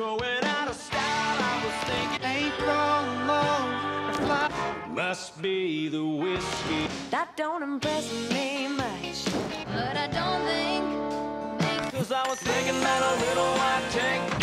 going out of style. I was thinking April Moon must be the whiskey. That don't impress me much, but I don't think 'cause I was thinking that a little white tank